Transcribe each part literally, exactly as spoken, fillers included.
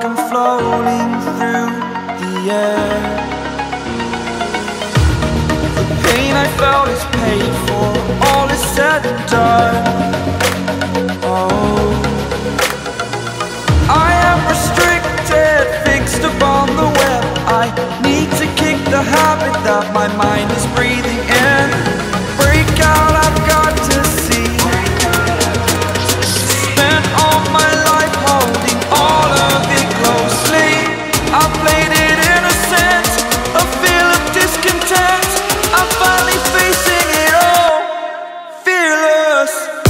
I'm floating through the air. The pain I felt is paid for, all is said and done. Oh, I am restricted, fixed upon the web. I need to kick the habit that my mind is breathing in. Break out, I've got to see. Spent all my life holding all of it closely. I played it innocent, a feel of discontent. I'm finally facing it all, fearless.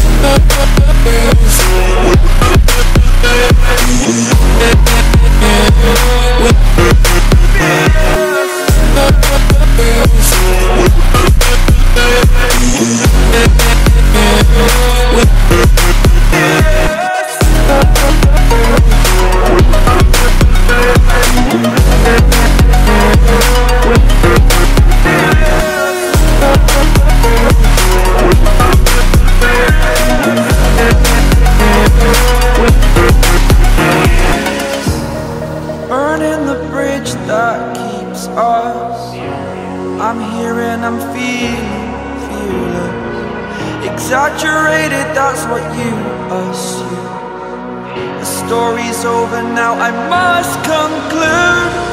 Burning the bridge that keeps us. I'm here and I'm feeling fearless. Exaggerated, that's what you assume. The story's over now, I must conclude.